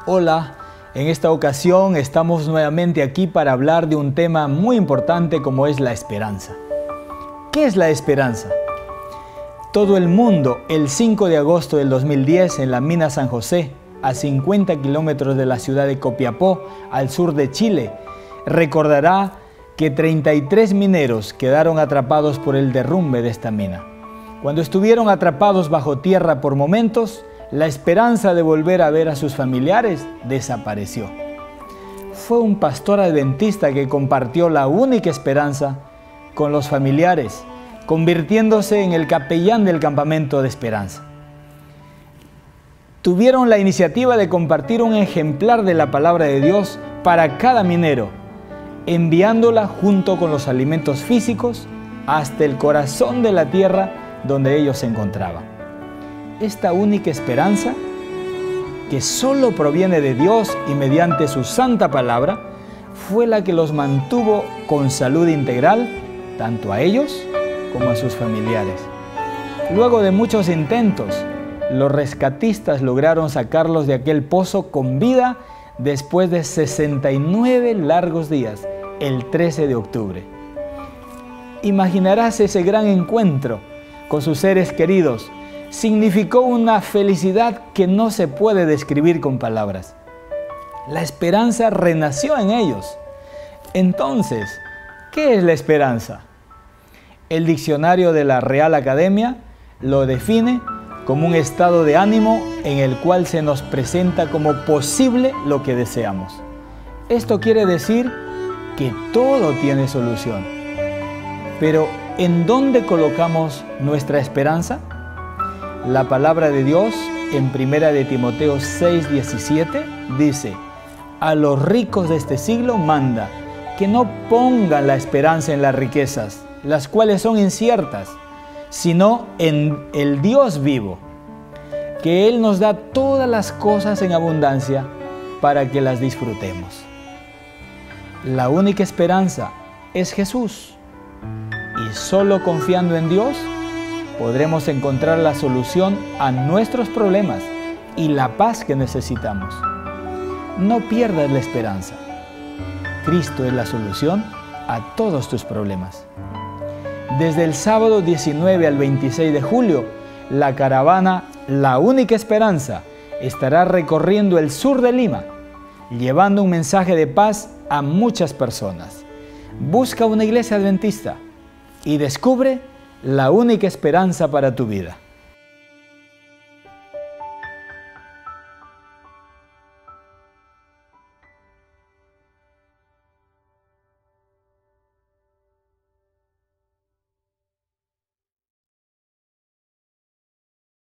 Hola, en esta ocasión estamos nuevamente aquí para hablar de un tema muy importante como es la esperanza. ¿Qué es la esperanza? Todo el mundo, el 5 de agosto del 2010, en la mina San José, a 50 kilómetros de la ciudad de Copiapó, al sur de Chile, recordará que 33 mineros quedaron atrapados por el derrumbe de esta mina. Cuando estuvieron atrapados bajo tierra por momentos, la esperanza de volver a ver a sus familiares desapareció. Fue un pastor adventista que compartió la única esperanza con los familiares, convirtiéndose en el capellán del campamento de esperanza. Tuvieron la iniciativa de compartir un ejemplar de la palabra de Dios para cada minero, enviándola junto con los alimentos físicos hasta el corazón de la tierra donde ellos se encontraban. Esta única esperanza, que solo proviene de Dios y mediante su santa palabra, fue la que los mantuvo con salud integral, tanto a ellos como a sus familiares. Luego de muchos intentos, los rescatistas lograron sacarlos de aquel pozo con vida después de 69 largos días, el 13 de octubre. Imaginarás ese gran encuentro con sus seres queridos. Significó una felicidad que no se puede describir con palabras. La esperanza renació en ellos. Entonces, ¿qué es la esperanza? El diccionario de la Real Academia lo define como un estado de ánimo en el cual se nos presenta como posible lo que deseamos. Esto quiere decir que todo tiene solución. Pero, ¿en dónde colocamos nuestra esperanza? La palabra de Dios en 1 de Timoteo 6:17 dice: a los ricos de este siglo manda que no pongan la esperanza en las riquezas, las cuales son inciertas, sino en el Dios vivo, que Él nos da todas las cosas en abundancia para que las disfrutemos. La única esperanza es Jesús, y solo confiando en Dios podremos encontrar la solución a nuestros problemas y la paz que necesitamos. No pierdas la esperanza. Cristo es la solución a todos tus problemas. Desde el sábado 19 al 26 de julio, la caravana La Única Esperanza estará recorriendo el sur de Lima, llevando un mensaje de paz a muchas personas. Busca una iglesia adventista y descubre la única esperanza para tu vida.